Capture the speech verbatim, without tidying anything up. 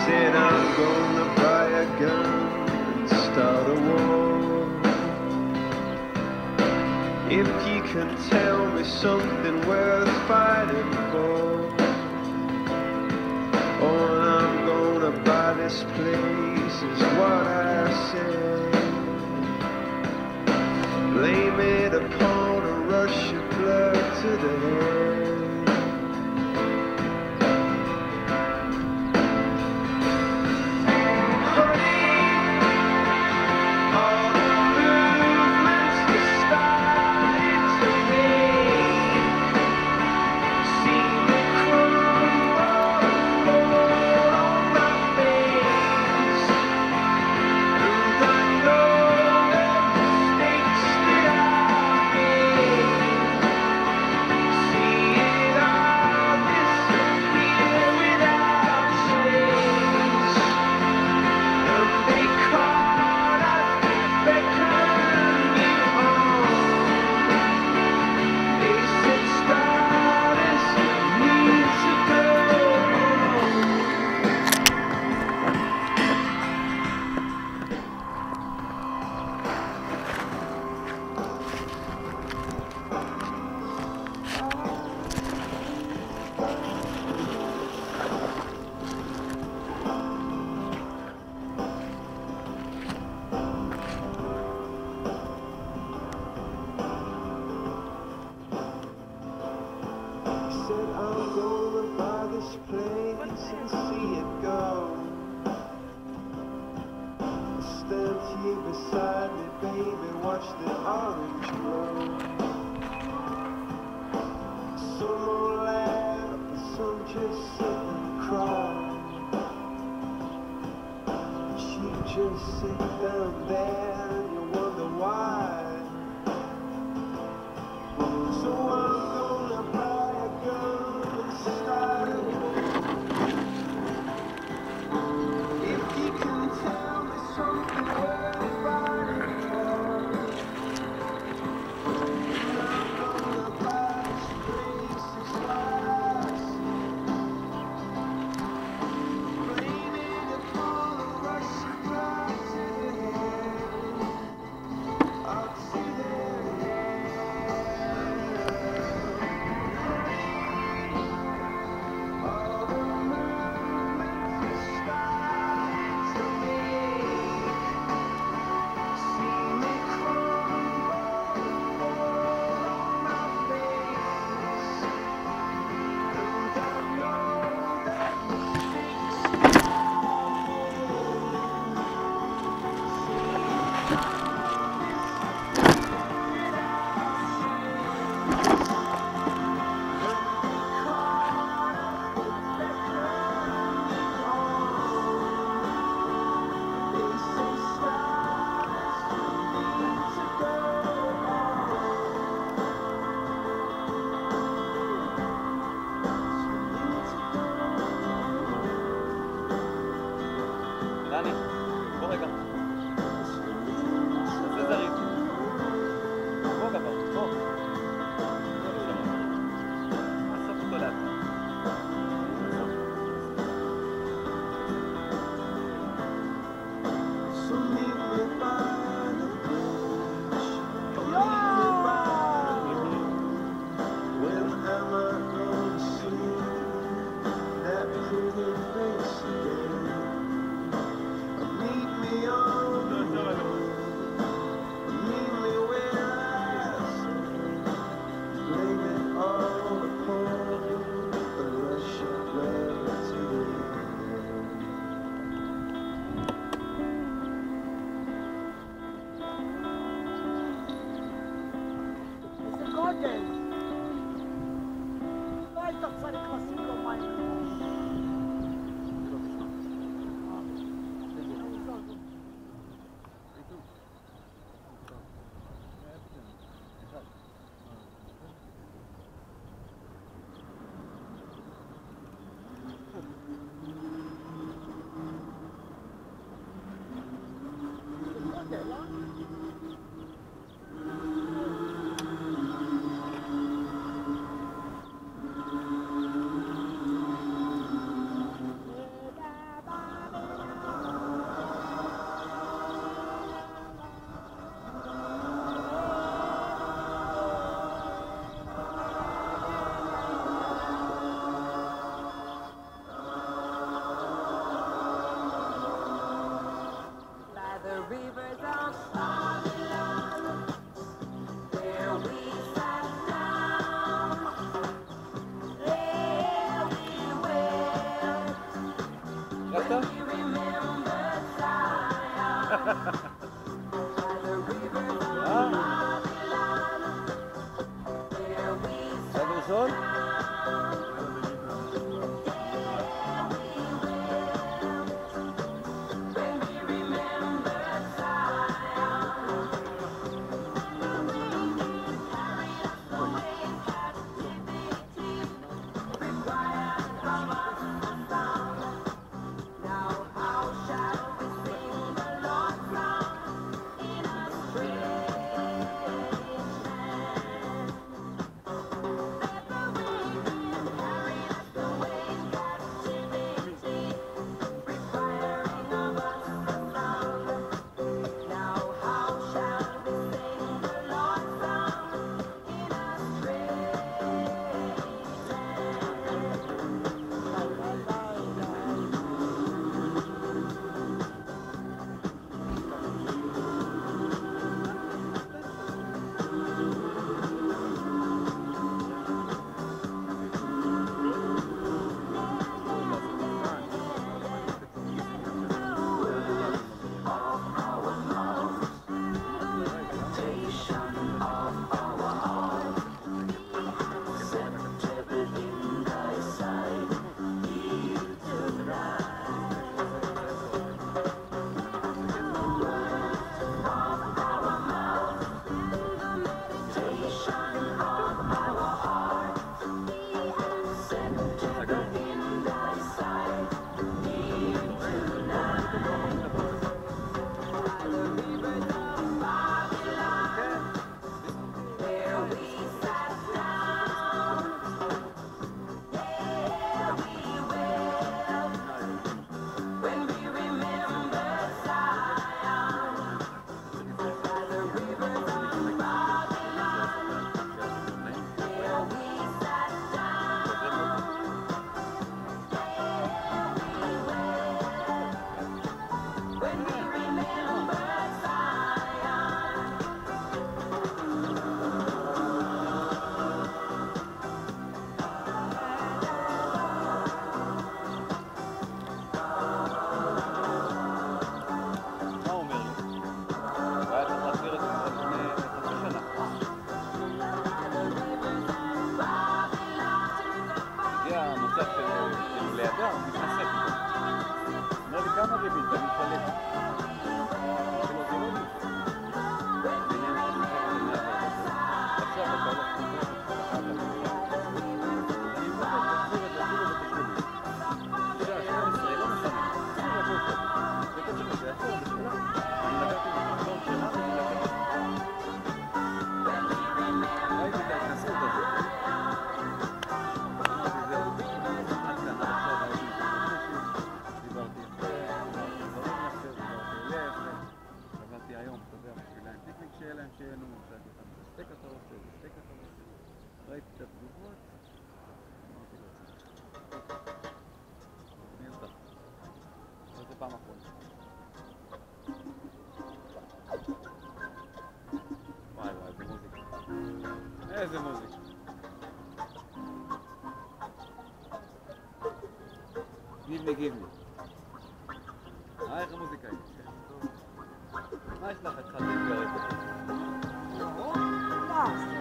said I'm gonna buy a gun and start a war. If you can tell me something worth fighting for, oh, I'm gonna buy this place is what I said. Blame it upon a rush of blood to the head. I'm gonna buy this place and see it go. Stand here beside me, baby, watch the orange grow. Some will laugh, and some just sit and cry. But you just sit down there and you wonder why. So I'm gonna buy a gun and start a war. If you can tell me something worth fighting for, I'm gonna buy this place as last. Blame it upon a rush of blood to the head. I'll see their דני, בוא רגע. תעשה זריז. בוא גבר, בוא. אסוף אותו לאט. Meet me on צעד ראשון? כמה ריבית, אני משלם. עכשיו אתה הולך שיהיה להם שיהיה לנו מושג אותם. סטייק אתה רוצה, סטייק אתה רוצה. ראיתי את התגובות, אמרתי לו את זה. אני אותך. זה פעם אחרונה. וואי וואי, איזה מוזיקה. איזה מוזיקה. גיב לי, גיב לי. אה, איך המוזיקה היא? מה יש לך? התחלתי להתגרק אותה. Lost.